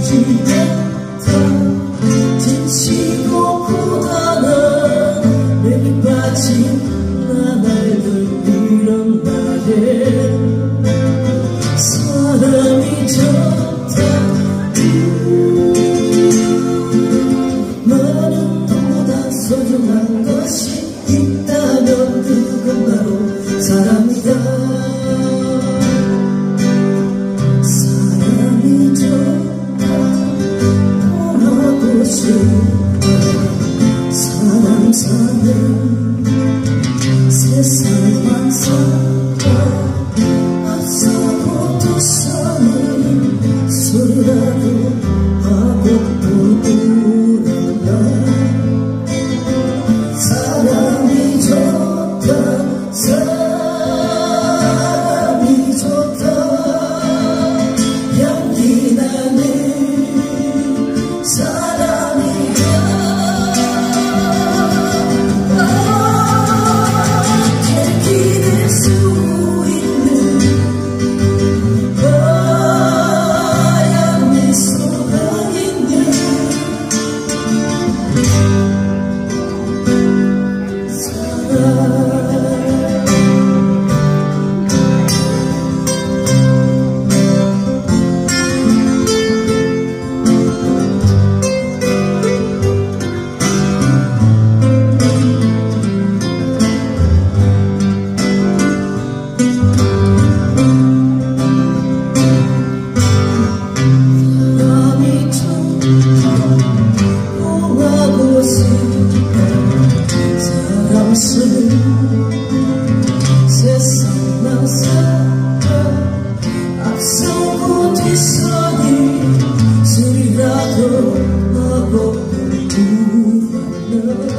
지겠다. 지치고 고단한 내게 빠진 나날들 이런 날에 사람이 좋다. 너는 보다 소중한 것이 있다면 그건 바로 사람이다. 사람이 좋다. 돌아보고 싶다. 사람 사는 세상만 살아. 앞서고 뒤서는 소리라도 하고픈 우리가 사람이 좋다. 사람이 좋다. 향기 나는 사람이야. 기댈 수 있는 하얀 미소가 있는 사람. 세상만 살아. 앞서고 뒤서니 소리라도 하고 부르는